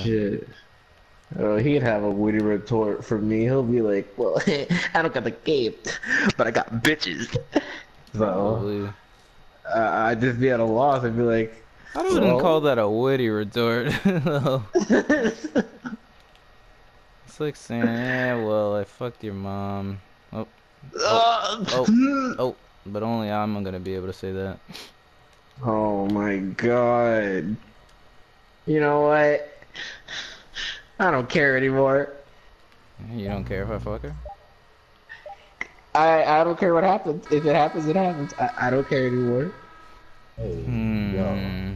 shit. Oh, he'd have a witty retort for me. He'll be like, "Well, I don't got the game, but I got bitches." So Probably. I'd just be at a loss. I'd be like, I wouldn't call "Well." that a witty retort. No. It's like saying, yeah, well, I fucked your mom. Oh, oh, oh, oh. But only I'm gonna be able to say that. Oh my God. You know what? I don't care anymore. You don't care if I fuck her? I don't care what happens. If it happens, it happens. I don't care anymore. Hey, yo. Hmm.